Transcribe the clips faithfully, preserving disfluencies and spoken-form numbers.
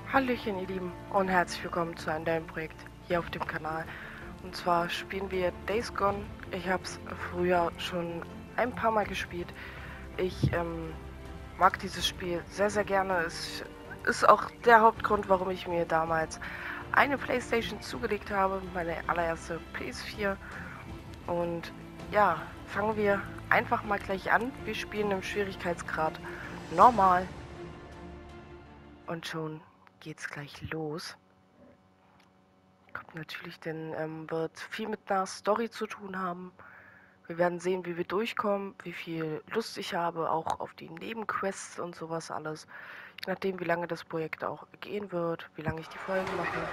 Hallöchen ihr Lieben und herzlich willkommen zu einem neuen Projekt hier auf dem Kanal. Und zwar spielen wir Days Gone. Ich habe es früher schon ein paar Mal gespielt. Ich ähm, mag dieses Spiel sehr, sehr gerne. Es ist auch der Hauptgrund, warum ich mir damals eine Playstation zugelegt habe, meine allererste P S vier. Und ja, fangen wir einfach mal gleich an. Wir spielen im Schwierigkeitsgrad normal und schon geht's gleich los. Kommt natürlich, denn ähm, wird viel mit einer Story zu tun haben. Wir werden sehen, wie wir durchkommen, wie viel Lust ich habe, auch auf die Nebenquests und sowas alles. Je nachdem, wie lange das Projekt auch gehen wird, wie lange ich die Folgen mache.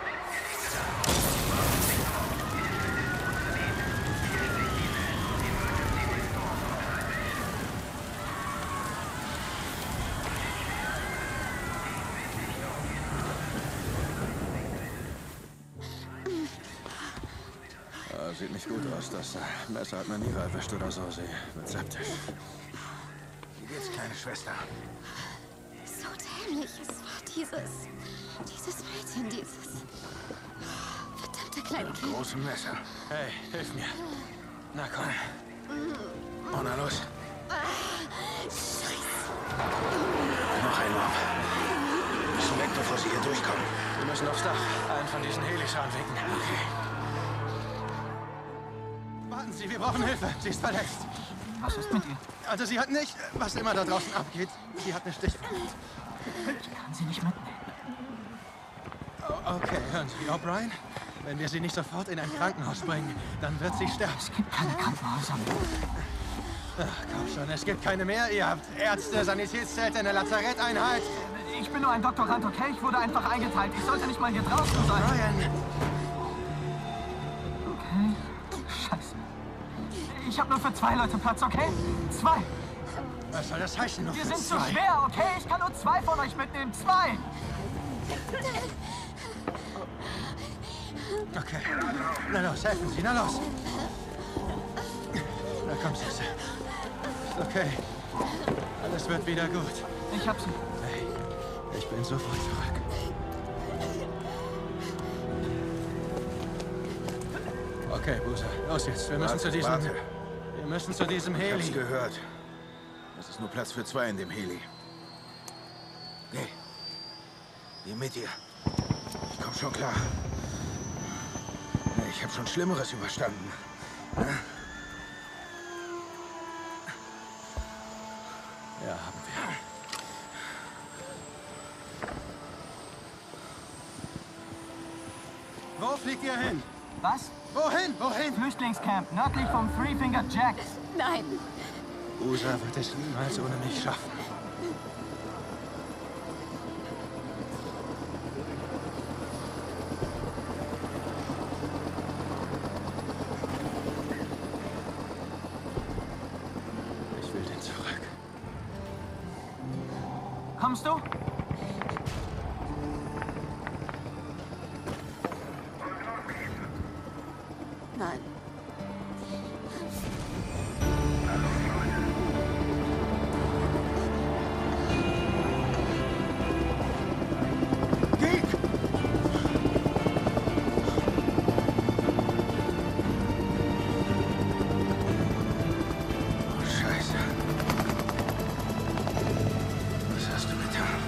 Sieht nicht gut aus. Das Messer hat man nie erwischt oder so. Sie wird septisch. Wie geht's, kleine Schwester? So dämlich. Es war dieses... Dieses Mädchen, dieses... verdammte kleine Kind. Großes Messer. Hey, hilf mir. Na komm. Oh, na los. Scheiße. Noch ein Lob. Wir müssen weg, bevor sie hier durchkommen. Wir müssen aufs Dach. Einen von diesen Helis anwinken. Okay. Warten Sie, wir brauchen Hilfe. Sie ist verletzt. Was ist mit ihr? Also sie hat nicht, was immer da draußen abgeht. Sie hat eine Stichwunde. Ich kann sie nicht mitnehmen. Oh, okay, hören Sie, O'Brien. Wenn wir sie nicht sofort in ein Krankenhaus bringen, dann wird sie sterben. Es gibt keine Krankenhäuser mehr. Ach, komm schon, es gibt keine mehr. Ihr habt Ärzte, Sanitätszelte, eine Lazaretteinheit. Ich bin nur ein Doktorand, okay? Ich wurde einfach eingeteilt. Ich sollte nicht mal hier draußen sein. Brian! Okay. Scheiße. Ich habe nur für zwei Leute Platz, okay? Zwei. Was soll das heißen? Nur Wir für sind zu zwei? schwer, okay? Ich kann nur zwei von euch mitnehmen. Zwei. Okay. Na los, helfen Sie, na los. Na komm, Süße. Okay. Alles wird wieder gut. Ich hab sie. Hey, ich bin sofort zurück. Okay, Boozer, los jetzt. Wir müssen Warte, zu diesem... warte. Wir müssen zu diesem Ich hab's Heli. gehört. Es ist nur Platz für zwei in dem Heli. Geh. Geh mit dir. Ich komm schon klar. Ich habe schon Schlimmeres überstanden. Ja, haben wir. Wo fliegt ihr hin? Was? Wohin? Wohin? Flüchtlingscamp, nördlich vom Three Finger Jack. Nein. Usa wird es niemals ohne mich schaffen. Ich will den zurück. Kommst du? Nein. Oh, Scheiße. Was hast du getan?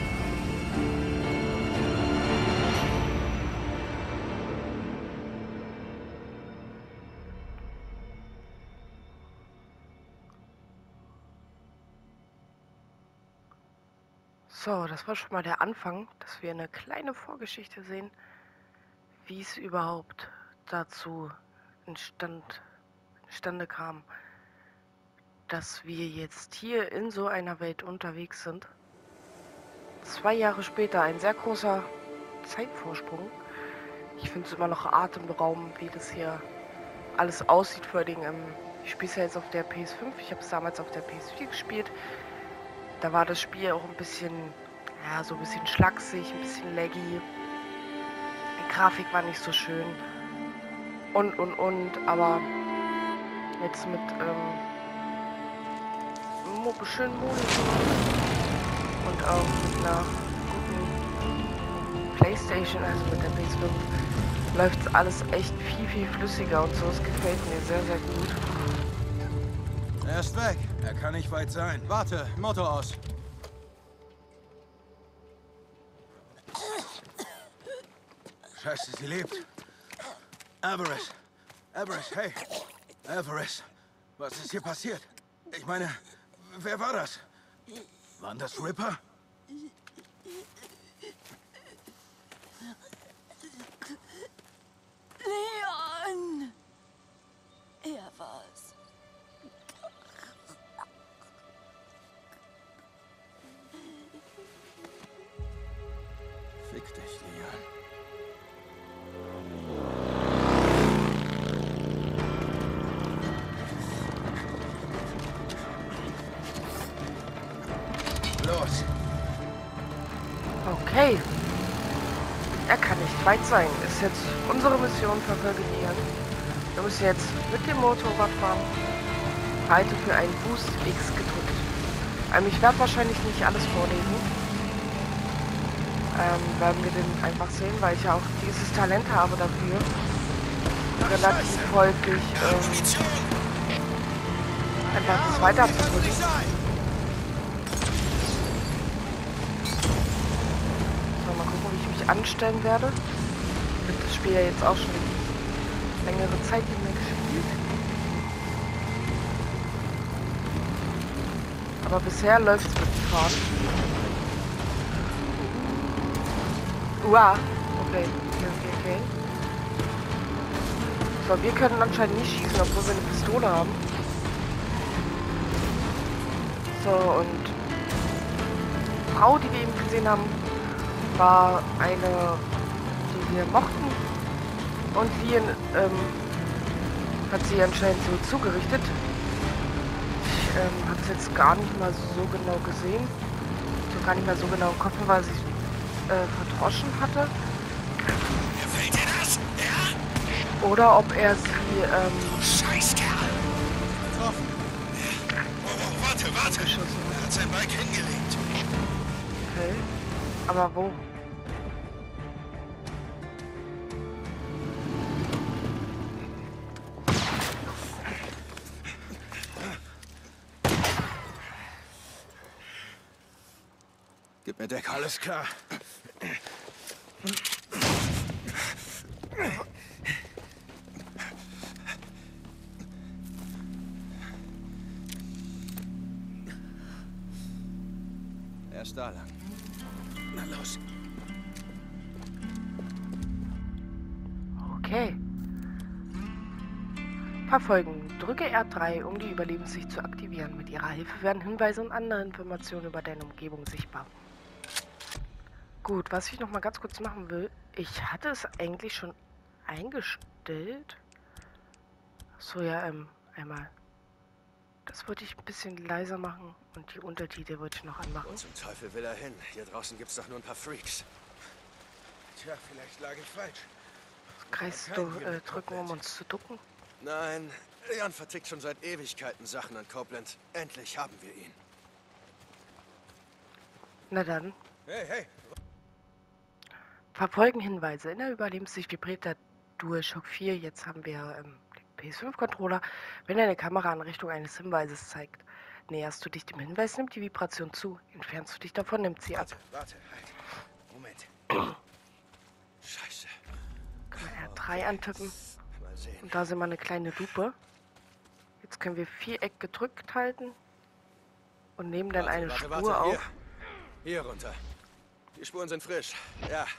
So, das war schon mal der Anfang, dass wir eine kleine Vorgeschichte sehen, wie es überhaupt dazu entstand, entstande kam, dass wir jetzt hier in so einer Welt unterwegs sind. Zwei Jahre später, ein sehr großer Zeitvorsprung. Ich finde es immer noch atemberaubend, wie das hier alles aussieht. Vor allem, ähm, ich spiele es ja jetzt auf der P S fünf, ich habe es damals auf der P S vier gespielt. Da war das Spiel auch ein bisschen, ja, so ein bisschen schlaksig, ein bisschen laggy. Die Grafik war nicht so schön. Und, und, und, aber jetzt mit, ähm, schönen Monitor und auch mit einer guten PlayStation, also mit der P S fünf, läuft alles echt viel, viel flüssiger und so. Es gefällt mir sehr, sehr gut. Er ist weg. Er kann nicht weit sein. Warte, Motor aus. Scheiße, sie lebt. Everest. Everest, hey. Everest. Was ist hier passiert? Ich meine, wer war das? Waren das Ripper? Leon! Er war's. Fick dich, Leon. Los. Okay. Er kann nicht weit sein. Ist jetzt unsere Mission, verfolge Leon. Wir müssen jetzt mit dem Motorrad fahren. Halte für einen Boost X gedrückt. Ähm, ich werde wahrscheinlich nicht alles vorlesen. Ähm, werden wir den einfach sehen, weil ich ja auch dieses Talent habe dafür. Relativ häufig ähm, einfach das weiter zu drücken. Mal gucken, wie ich mich anstellen werde. Ich habe das Spiel ja jetzt auch schon längere Zeit nicht mehr gespielt. Aber bisher läuft es mit dem Fahren. Uah. Okay. Okay, okay, okay. So, wir können anscheinend nicht schießen, obwohl wir eine Pistole haben. So, und die Frau, die wir eben gesehen haben, war eine, die wir mochten, und Leon ähm, hat sie anscheinend so zugerichtet. Ich ähm, habe es jetzt gar nicht mal so genau gesehen, so gar nicht mal so genau im Kopf, weil sie äh, verdroschen hatte. Gefällt dir das? Ja? Oder ob er sie ähm, Scheißkerl! Getroffen. Oh, oh, warte, warte. Er hat sein Bike hingelegt. okay. Aber wo? Gib mir Deckung. Alles klar. Er ist da lang. Na los. Okay. Verfolgen. Drücke R drei, um die Überlebenssicht zu aktivieren. Mit ihrer Hilfe werden Hinweise und andere Informationen über deine Umgebung sichtbar. Gut, was ich noch mal ganz kurz machen will. Ich hatte es eigentlich schon eingestellt. So, ja, ähm, einmal. Das wollte ich ein bisschen leiser machen und die Untertitel wollte ich noch anmachen. Wo zum Teufel will er hin? Hier draußen gibt's doch nur ein paar Freaks. Tja, vielleicht lag ich falsch. Kreis du äh, drücken, um uns zu ducken. Nein, Leon vertickt schon seit Ewigkeiten Sachen an Copeland. Endlich haben wir ihn. Na dann. Hey, hey. Verfolgen Hinweise. In der Überlebenssicht vibriert der DualShock vier. Jetzt haben wir ähm, den P S fünf Controller. Wenn er eine Kamera in Richtung eines Hinweises zeigt, näherst du dich dem Hinweis, nimmt die Vibration zu. Entfernst du dich davon, nimmt sie ab. Warte, warte, halt. Moment. Scheiße. Können wir R drei antippen. Mal sehen. Und da sind wir eine kleine Lupe. Jetzt können wir Viereck gedrückt halten und nehmen dann Warte, eine warte, Spur warte, auf. Hier. Hier runter. Die Spuren sind frisch. Ja.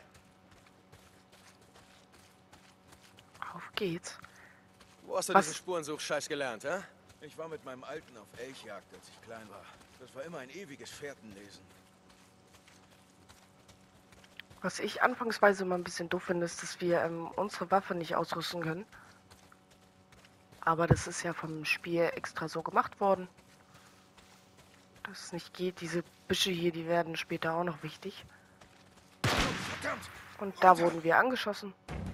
Auf geht's. Wo hast du Was? diesen Spurensuch-Scheiß gelernt, hä? Ich war mit meinem Alten auf Elchjagd, als ich klein war. Das war immer ein ewiges Fährtenlesen. Was ich anfangsweise immer ein bisschen doof finde, ist, dass wir ähm, unsere Waffe nicht ausrüsten können. Aber das ist ja vom Spiel extra so gemacht worden. Dass es nicht geht. Diese Büsche hier, die werden später auch noch wichtig. Verdammt! Und da wurden wir angeschossen.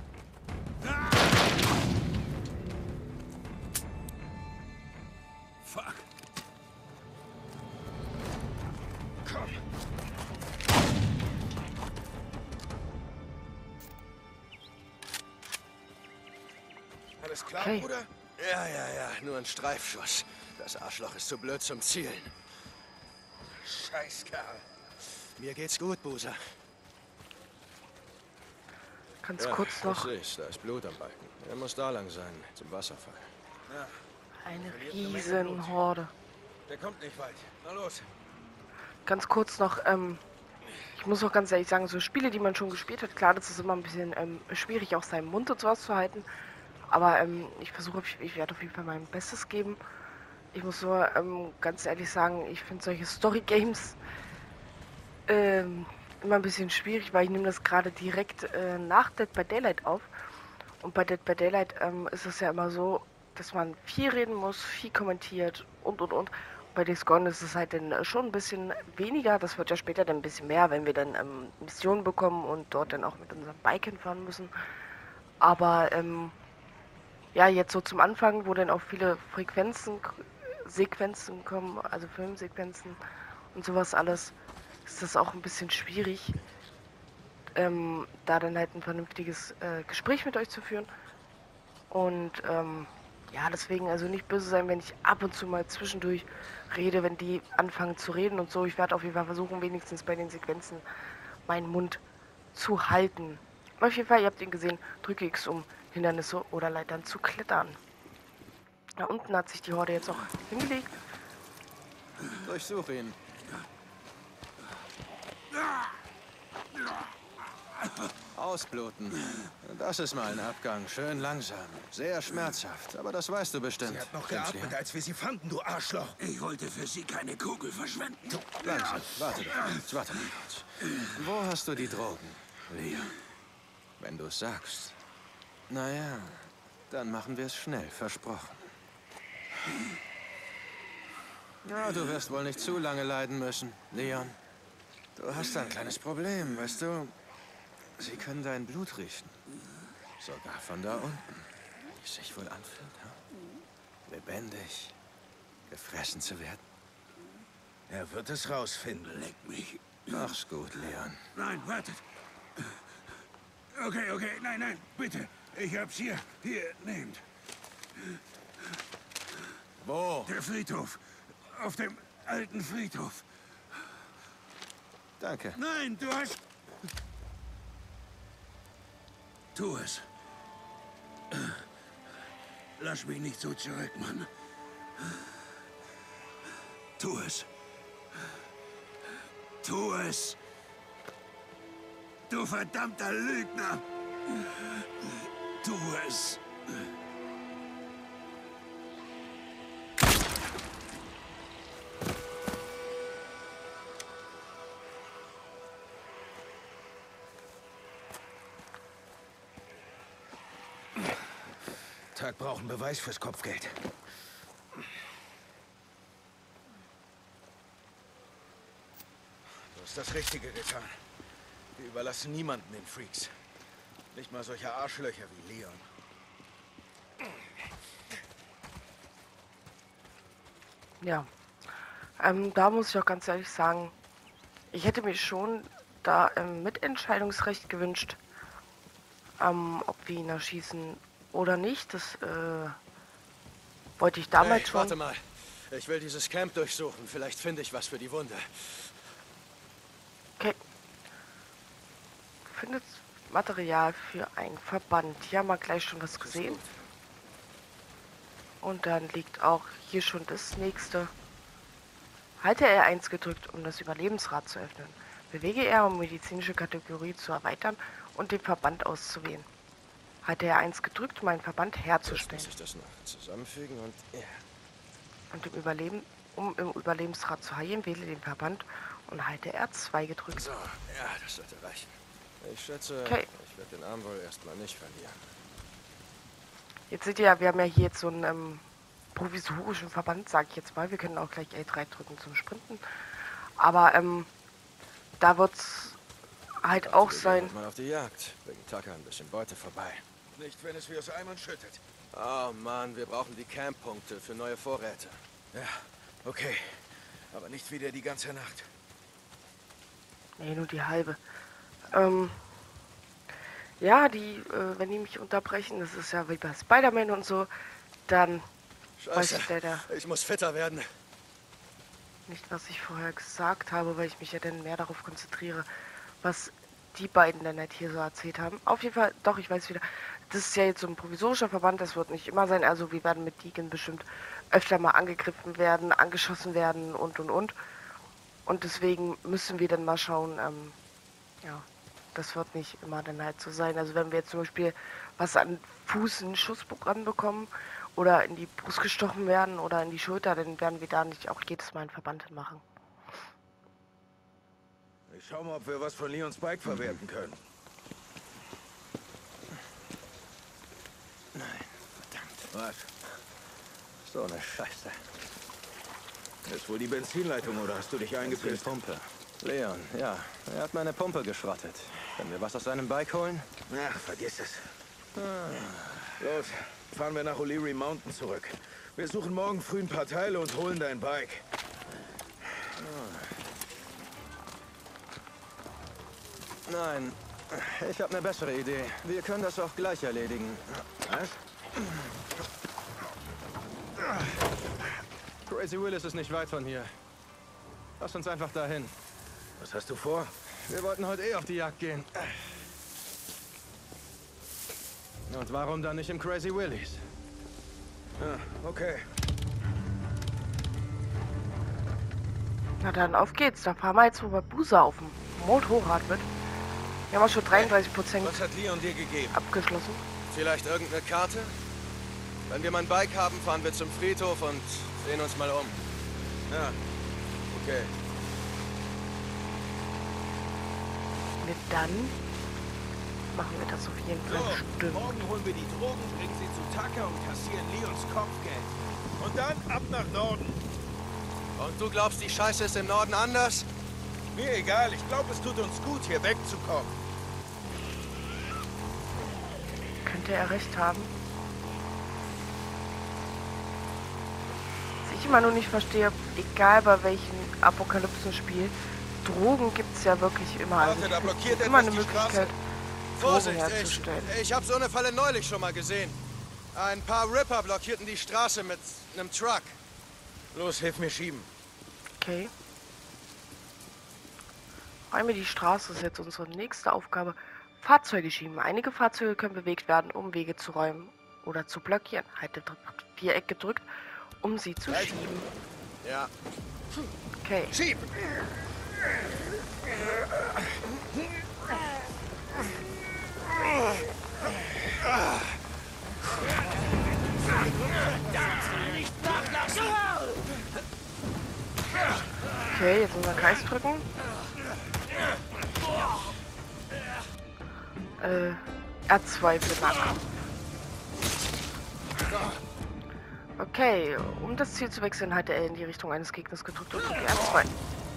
Fuck! Komm! Alles klar, Okay. Bruder? Ja, ja, ja, nur ein Streifschuss. Das Arschloch ist zu blöd zum Zielen. Scheißkerl. Mir geht's gut, Buser. Ganz Ja, kurz ich noch seh's, da ist Blut am Balken. Er muss da lang sein, zum Wasserfall. eine riesen Horde. Der kommt nicht weit. Na los. Ganz kurz noch, ähm, ich muss auch ganz ehrlich sagen, so Spiele, die man schon gespielt hat, klar, das ist immer ein bisschen ähm, schwierig, auch seinen Mund und sowas zu halten. Aber ähm, ich versuche, ich, ich werde auf jeden Fall mein Bestes geben. Ich muss nur ähm, ganz ehrlich sagen, ich finde solche Story-Games ähm, immer ein bisschen schwierig, weil ich nehme das gerade direkt äh, nach Dead by Daylight auf. Und bei Dead by Daylight ähm, ist es ja immer so, dass man viel reden muss, viel kommentiert und und und. Bei Days Gone ist es halt dann äh, schon ein bisschen weniger. Das wird ja später dann ein bisschen mehr, wenn wir dann ähm, Missionen bekommen und dort dann auch mit unserem Bike hinfahren müssen. Aber ähm, ja, jetzt so zum Anfang, wo dann auch viele Frequenzen, Sequenzen kommen, also Filmsequenzen und sowas alles, ist das auch ein bisschen schwierig, ähm, da dann halt ein vernünftiges äh, Gespräch mit euch zu führen. Und ähm, ja, deswegen also nicht böse sein, wenn ich ab und zu mal zwischendurch rede, wenn die anfangen zu reden und so. Ich werde auf jeden Fall versuchen, wenigstens bei den Sequenzen meinen Mund zu halten. Auf jeden Fall, ihr habt ihn gesehen, drücke X, um Hindernisse oder Leitern zu klettern. Da unten hat sich die Horde jetzt auch hingelegt. Durchsuch ihn. Ausbluten. Das ist mal ein Abgang. Schön langsam. Sehr schmerzhaft. Aber das weißt du bestimmt. Sie hat noch Stimmt's, geatmet, Leon? als wir sie fanden, du Arschloch. Ich wollte für Sie keine Kugel verschwenden. Langsam. Warte doch kurz. Warte mal kurz. Wo hast du die Drogen, Leon? Wenn du es sagst. Naja, dann machen wir es schnell. Versprochen. Ja, du wirst wohl nicht zu lange leiden müssen, Leon. Du hast ein kleines Problem, weißt du? Sie können dein Blut riechen. Sogar von da unten. Wie es sich wohl anfühlt, ha? Lebendig. Gefressen zu werden. Er wird es rausfinden. Leck mich. Mach's gut, Leon. Nein, wartet. Okay, okay, nein, nein, bitte. Ich hab's hier. Hier, nehmt. Wo? Der Friedhof. Auf dem alten Friedhof. Danke. Nein, du hast... Tu es. Lass mich nicht so zurück, Mann. Tu es. Tu es. Du verdammter Lügner. Tu es. Tag brauchen Beweis fürs Kopfgeld. Du hast das Richtige getan. Wir überlassen niemanden den Freaks. Nicht mal solche Arschlöcher wie Leon. Ja, ähm, da muss ich auch ganz ehrlich sagen, ich hätte mir schon da ähm, Mitentscheidungsrecht gewünscht, ähm, ob wir ihn erschießen oder nicht. Das äh, wollte ich damals Hey, schon. warte mal. Ich will dieses Camp durchsuchen. Vielleicht finde ich was für die Wunde. Okay. Findet Material für einen Verband. Hier haben wir gleich schon was gesehen. Und dann liegt auch hier schon das nächste. Halte R eins gedrückt, um das Überlebensrad zu öffnen. Bewege R, um medizinische Kategorie zu erweitern und den Verband auszuwählen. Halte R eins gedrückt, um einen Verband Jetzt herzustellen. muss ich das noch zusammenfügen und... Ja. Und im Überleben, um im Überlebensrad zu heilen, wähle den Verband und halte R zwei gedrückt. So, ja, das sollte reichen. Ich schätze, Okay. ich werde den Arm wohl erstmal nicht verlieren. Jetzt seht ihr ja, wir haben ja hier jetzt so einen ähm, provisorischen Verband, sage ich jetzt mal. Wir können auch gleich L drei drücken zum Sprinten. Aber ähm, da wird es halt auch Wir gehen sein. halt mal auf die Jagd. Bringen Tucker ein bisschen Beute vorbei. Nicht, wenn es wie aus Eimern schüttet. Oh Mann, wir brauchen die Camp-Punkte für neue Vorräte. Ja, okay. Aber nicht wieder die ganze Nacht. Nee, nur die halbe. Ähm, Ja, die, äh, wenn die mich unterbrechen, das ist ja wie bei Spider-Man und so, dann weiß Scheiße, ich leider ich muss fitter werden. nicht, was ich vorher gesagt habe, weil ich mich ja dann mehr darauf konzentriere, was die beiden dann halt hier so erzählt haben. Auf jeden Fall, doch, ich weiß wieder, das ist ja jetzt so ein provisorischer Verband, das wird nicht immer sein, also wir werden mit Deacon bestimmt öfter mal angegriffen werden, angeschossen werden und und und. Und deswegen müssen wir dann mal schauen, ähm, ja, das wird nicht immer dann halt so sein. Also wenn wir jetzt zum Beispiel was an Fuß einen Schussbruch ranbekommen oder in die Brust gestochen werden oder in die Schulter, dann werden wir da nicht auch jedes Mal einen Verband machen. Ich schau mal, ob wir was von Leons Bike verwerten können. Nein, verdammt. Was? So eine Scheiße. Ist wohl die Benzinleitung oder hast du dich Die eingepisst? Pumpe. Leon, ja. Er hat meine Pumpe geschrottet. Können wir was aus seinem Bike holen? Ach, vergiss es. Los, fahren wir nach O'Leary Mountain zurück. Wir suchen morgen früh ein paar Teile und holen dein Bike. Nein, ich habe eine bessere Idee. Wir können das auch gleich erledigen. Was? Crazy Willis ist nicht weit von hier. Lass uns einfach dahin. Was hast du vor? Wir wollten heute eh auf die Jagd gehen. Und warum dann nicht im Crazy Willis? Ah, okay. Na dann, auf geht's. Da fahren wir jetzt, wo wir Busa auf dem Motorrad mit. Wir haben auch schon dreiunddreißig Prozent Was hat Leon dir gegeben? abgeschlossen. Vielleicht irgendeine Karte? Wenn wir mein Bike haben, fahren wir zum Friedhof und sehen uns mal um. Ja, okay. Und dann machen wir das auf jeden Fall So, bestimmt. morgen holen wir die Drogen, bringen sie zu Tucker und kassieren Leons Kopfgeld. Und dann ab nach Norden. Und du glaubst, die Scheiße ist im Norden anders? Mir egal, ich glaube, es tut uns gut, hier wegzukommen. Könnte er recht haben. Was ich immer nur nicht verstehe, egal bei welchem Apokalypsen-Spiel, Drogen gibt es ja wirklich immer. Also Warte, da es blockiert gibt immer etwas eine die Straße. Möglichkeit, Drogen Vorsicht, herzustellen. ich, ich habe so eine Falle neulich schon mal gesehen. Ein paar Ripper blockierten die Straße mit einem Truck. Los, hilf mir schieben. Okay. Räume die Straße ist jetzt unsere nächste Aufgabe. Fahrzeuge schieben. Einige Fahrzeuge können bewegt werden, um Wege zu räumen oder zu blockieren. Halte Viereck gedrückt, um sie zu Halt. schieben. Ja. Okay. Schieb! Okay, jetzt müssen wir Kreis drücken. Äh, R zwei für Nacken. Okay, um das Ziel zu wechseln, halte L in die Richtung eines Gegners gedrückt und drücke R zwei.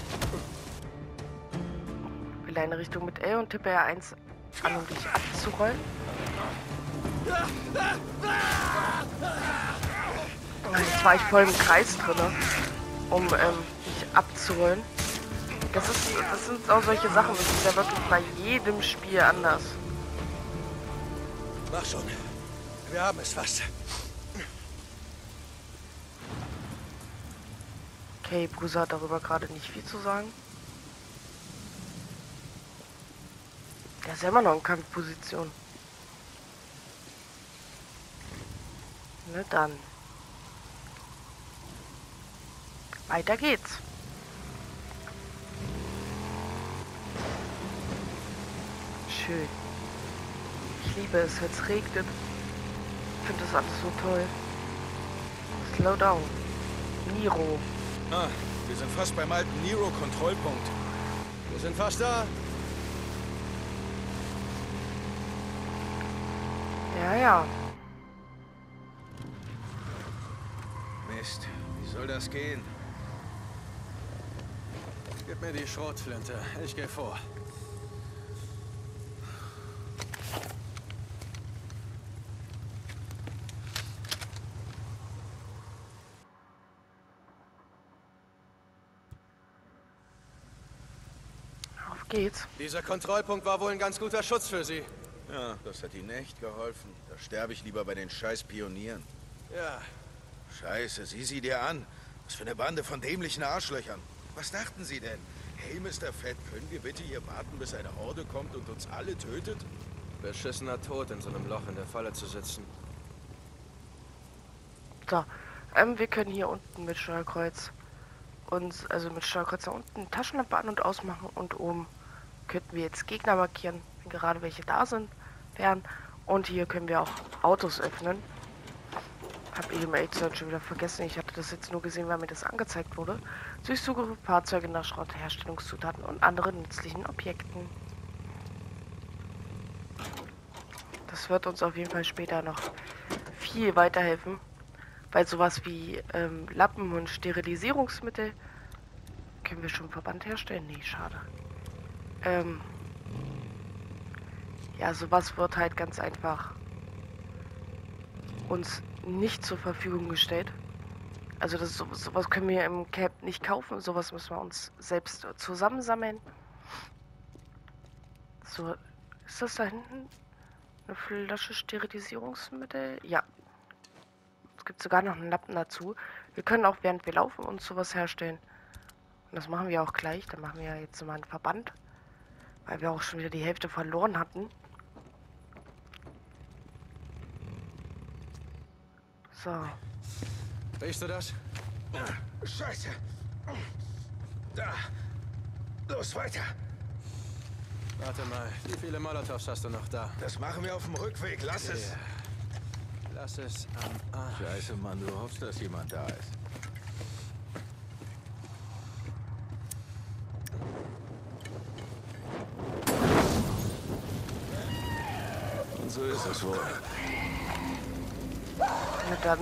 Wähle eine Richtung mit L und tippe R eins an, um dich abzurollen. Jetzt war ich voll im Kreis drin, um ähm, mich abzurollen. Das, ist, das sind auch solche Sachen, das ist ja wirklich bei jedem Spiel anders. Mach schon. Wir haben es fast. Okay, Bruce hat darüber gerade nicht viel zu sagen. Der ist ja immer noch in Kampfposition. Na dann. Weiter geht's. Schön. Ich liebe es, wenn es regnet. Ich finde das alles so toll. Slow down. Niro. Ah, wir sind fast beim alten Nero-Kontrollpunkt. Wir sind fast da. Ja, ja. Mist, wie soll das gehen? Gib mir die Schrotflinte. Ich gehe vor. Auf geht's. Dieser Kontrollpunkt war wohl ein ganz guter Schutz für Sie. Ja, das hat ihnen echt geholfen. Da sterbe ich lieber bei den scheiß Pionieren. Ja. Scheiße, sieh sie dir an. Was für eine Bande von dämlichen Arschlöchern. Was dachten sie denn? Hey, Mister Fett, können wir bitte hier warten, bis eine Horde kommt und uns alle tötet? Beschissener Tod, in so einem Loch in der Falle zu sitzen. So, ähm, wir können hier unten mit Steuerkreuz uns, also mit Steuerkreuz da unten Taschenlampe an- und ausmachen und oben könnten wir jetzt Gegner markieren, wenn gerade welche da sind, wären. Und hier können wir auch Autos öffnen. Hab ich im Age schon wieder vergessen. Ich hatte das jetzt nur gesehen, weil mir das angezeigt wurde. Durchsuche Fahrzeuge nach Schrott, Herstellungszutaten und anderen nützlichen Objekten. Das wird uns auf jeden Fall später noch viel weiterhelfen. Weil sowas wie ähm, Lappen und Sterilisierungsmittel können wir schon Verband herstellen? Nee, schade. Ähm, ja, sowas wird halt ganz einfach uns nicht zur Verfügung gestellt. Also das so, sowas können wir im Camp nicht kaufen. Sowas müssen wir uns selbst zusammensammeln. So, ist das da hinten eine Flasche Sterilisierungsmittel? Ja. Es gibt sogar noch einen Lappen dazu. Wir können auch, während wir laufen, uns sowas herstellen. Und das machen wir auch gleich. Dann machen wir jetzt mal einen Verband. Weil wir auch schon wieder die Hälfte verloren hatten. So. Riechst du das? Scheiße. Da. Los, weiter. Warte mal, wie viele Molotows hast du noch da? Das machen wir auf dem Rückweg. Lass es. Ja. Lass es am Arsch. Scheiße, Mann, du hoffst, dass jemand da ist. Und so ist es wohl. Na dann.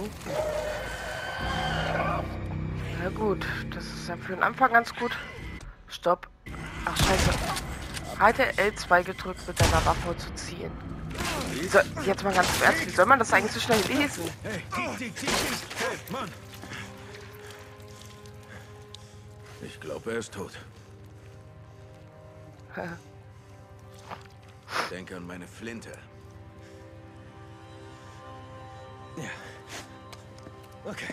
Na gut, das ist ja für den Anfang ganz gut. Stopp. Ach, scheiße. Halte L zwei gedrückt mit deiner Waffe zu ziehen. So, jetzt mal ganz ernst, wie soll man das eigentlich so schnell lesen? Hey, tick, tick, tick, tick. Hey, Mann. Ich glaube, er ist tot. Denke an meine Flinte. Ja. Okay.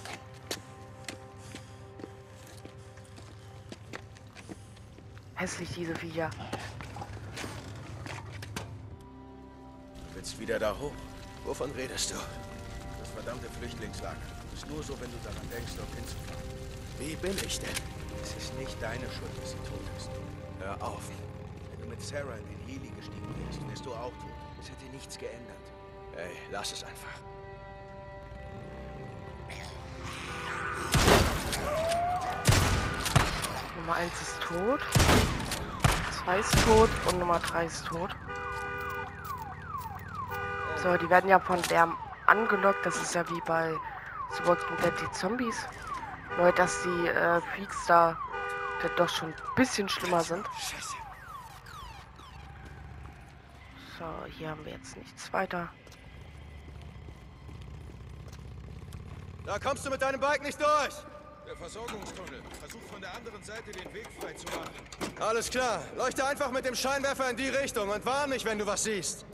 Hässlich, diese Viecher. Du willst wieder da hoch? Wovon redest du? Das verdammte Flüchtlingslager. Das ist nur so, wenn du daran denkst, dort hinzufahren. Wie bin ich denn? Es ist nicht deine Schuld, dass sie tot ist. Hör auf. Wenn du mit Sarah in den Heli gestiegen wärst, wärst du auch tot. Es hätte nichts geändert. Ey, lass es einfach. Nummer eins ist tot. zwei ist tot und Nummer drei ist tot. So, die werden ja von der angelockt. Das ist ja wie bei The Walking Dead die Zombies. Nur, dass die äh, Freaks da doch schon ein bisschen schlimmer sind. Scheiße. So, hier haben wir jetzt nichts weiter. Da kommst du mit deinem Bike nicht durch! Der Versorgungstunnel. Versuch von der anderen Seite den Weg frei zu machen. Alles klar. Leuchte einfach mit dem Scheinwerfer in die Richtung und warn mich, wenn du was siehst.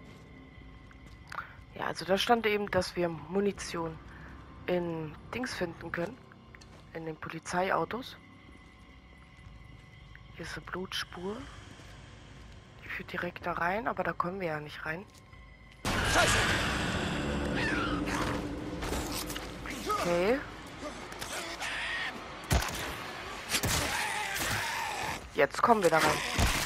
Ja, also da stand eben, dass wir Munition in Dings finden können. In den Polizeiautos. Hier ist eine Blutspur. Die führt direkt da rein, aber da kommen wir ja nicht rein. Scheiße! Okay. Jetzt kommen wir da rein.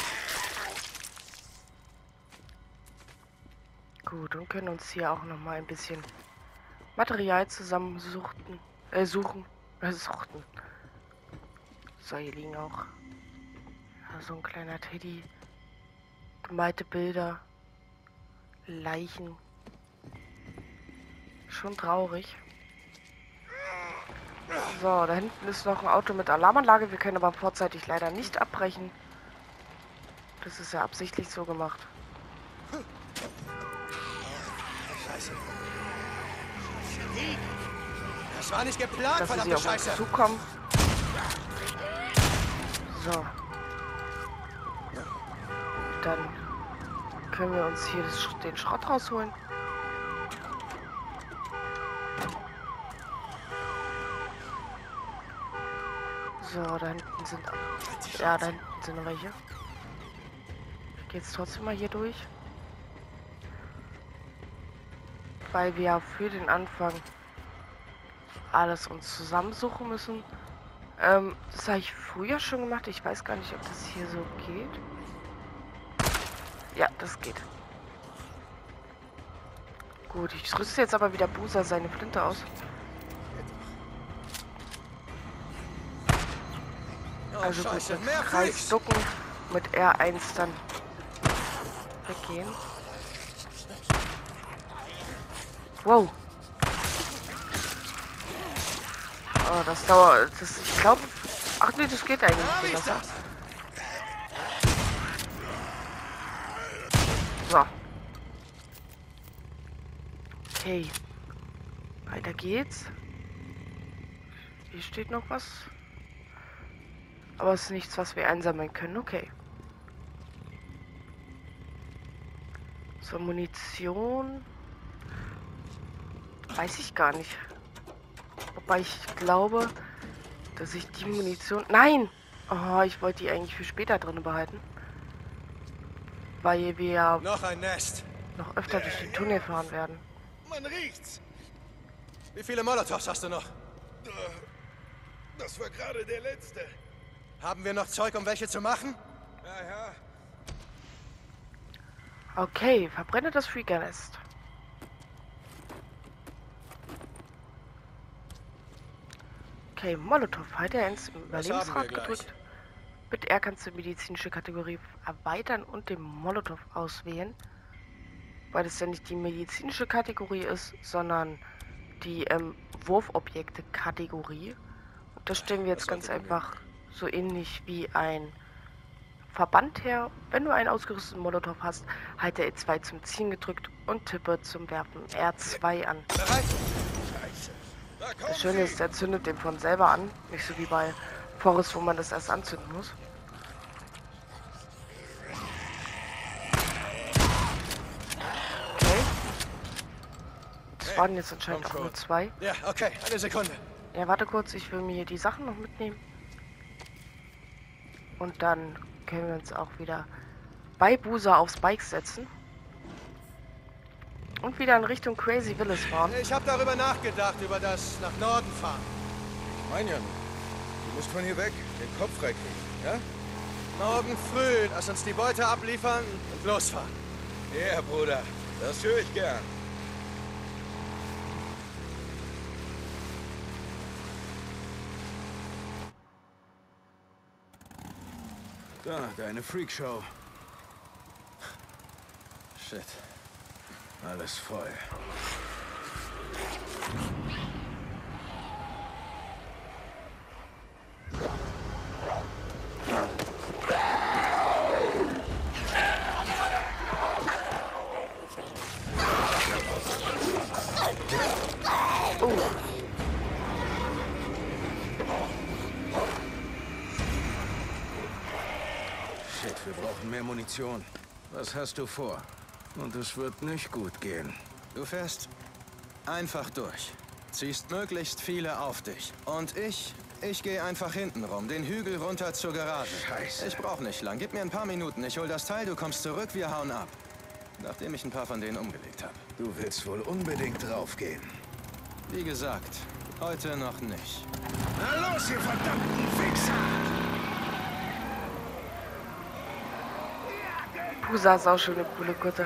Gut, und können uns hier auch noch mal ein bisschen Material zusammensuchten, äh, suchen, äh, suchten. So, hier liegen auch ja, so ein kleiner Teddy, gemalte Bilder, Leichen. Schon traurig. So, da hinten ist noch ein Auto mit Alarmanlage. Wir können aber vorzeitig leider nicht abbrechen. Das ist ja absichtlich so gemacht. Scheiße. Das war nicht geplant, Dass sie verdammte auf Scheiße. uns zukommen. So. Dann können wir uns hier das, den Schrott rausholen. So, da hinten sind... Ja, da hinten sind noch welche. Ich gehe jetzt trotzdem mal hier durch. Weil wir für den Anfang alles uns zusammensuchen müssen. Ähm, das habe ich früher schon gemacht. Ich weiß gar nicht, ob das hier so geht. Ja, das geht. Gut, ich rüste jetzt aber wieder Busa seine Flinte aus. Also gut, jetzt Kreis ducken, mit R eins dann weggehen. Wow. Oh, das dauert. Das, ich glaube. Ach nee, das geht eigentlich nicht besser. So. Okay. Weiter geht's. Hier steht noch was. Aber es ist nichts, was wir einsammeln können. Okay. So, Munition. Weiß ich gar nicht. Wobei ich glaube, dass ich die Munition... Nein! Oh, ich wollte die eigentlich für später drin behalten. Weil wir Noch ein Nest. noch öfter durch den Tunnel fahren werden. Man riecht's. Wie viele Molotows hast du noch? Das war gerade der letzte. Haben wir noch Zeug, um welche zu machen? Ja, ja. Okay, verbrenne das Freaker-Nest. Okay, Molotow. Halte er ins Überlebensrad gedrückt. Mit R kannst du die medizinische Kategorie erweitern und den Molotow auswählen. Weil das ja nicht die medizinische Kategorie ist, sondern die ähm, Wurfobjekte-Kategorie. Und das stellen wir jetzt ganz einfach so ähnlich wie ein Verband her. Wenn du einen ausgerüsteten Molotow hast, halte E zwei zum Ziehen gedrückt und tippe zum Werfen R zwei an. Das Schöne ist, er zündet den von selber an. Nicht so wie bei Forest, wo man das erst anzünden muss. Okay. Das waren jetzt anscheinend auch nur zwei. Ja, okay, eine Sekunde. Ja, warte kurz, ich will mir hier die Sachen noch mitnehmen. Und dann können wir uns auch wieder bei Busa aufs Bike setzen. Und wieder in Richtung Crazy Villas fahren. Ich habe darüber nachgedacht, über das nach Norden fahren. Mein Jan, du musst von hier weg, den Kopf freikriegen, ja? Morgen früh, lass uns die Beute abliefern und losfahren. Ja, Bruder, das höre ich gern. Da, deine Freakshow. Shit. Alles voll. Shit, wir brauchen mehr Munition. Was hast du vor? Und es wird nicht gut gehen. Du fährst einfach durch. Ziehst möglichst viele auf dich. Und ich, ich gehe einfach hinten rum, den Hügel runter zur Garage. Scheiße. Ich brauche nicht lang. Gib mir ein paar Minuten. Ich hol das Teil, du kommst zurück, wir hauen ab. Nachdem ich ein paar von denen umgelegt habe. Du willst wohl unbedingt draufgehen. Wie gesagt, heute noch nicht. Na los, ihr verdammten Fixer! Busa ist auch schon eine coole Kutte.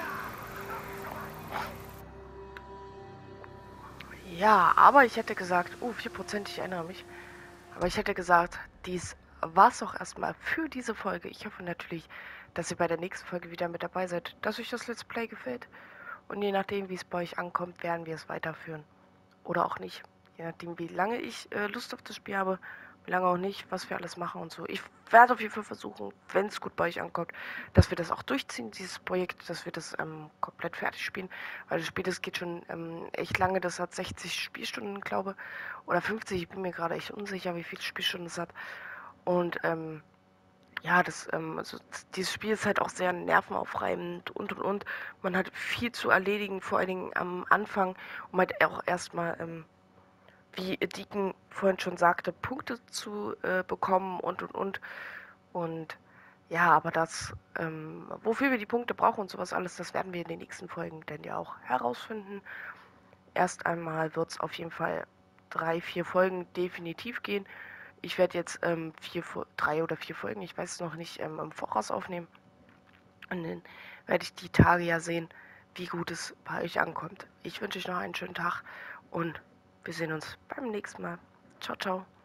Ja, aber ich hätte gesagt, oh, vier Prozent, ich erinnere mich. Aber ich hätte gesagt, dies war es auch erstmal für diese Folge. Ich hoffe natürlich, dass ihr bei der nächsten Folge wieder mit dabei seid, dass euch das Let's Play gefällt. Und je nachdem, wie es bei euch ankommt, werden wir es weiterführen. Oder auch nicht. Je nachdem, wie lange ich äh, Lust auf das Spiel habe, wie lange auch nicht, was wir alles machen und so. Ich werde auf jeden Fall versuchen, wenn es gut bei euch ankommt, dass wir das auch durchziehen, dieses Projekt, dass wir das ähm, komplett fertig spielen. Weil das Spiel, das geht schon ähm, echt lange, das hat sechzig Spielstunden, glaube ich. Oder fünfzig, ich bin mir gerade echt unsicher, wie viele Spielstunden es hat. Und ähm, ja, das, ähm, also dieses Spiel ist halt auch sehr nervenaufreibend und und und. Man hat viel zu erledigen, vor allen Dingen am Anfang, um halt auch erstmal, ähm, wie Deacon vorhin schon sagte, Punkte zu äh, bekommen und und und. Und ja, aber das, ähm, wofür wir die Punkte brauchen und sowas alles, das werden wir in den nächsten Folgen dann ja auch herausfinden. Erst einmal wird es auf jeden Fall drei, vier Folgen definitiv gehen. Ich werde jetzt ähm, vier, drei oder vier Folgen, ich weiß es noch nicht, ähm, im Voraus aufnehmen. Und dann werde ich die Tage ja sehen, wie gut es bei euch ankommt. Ich wünsche euch noch einen schönen Tag und wir sehen uns beim nächsten Mal. Ciao, ciao.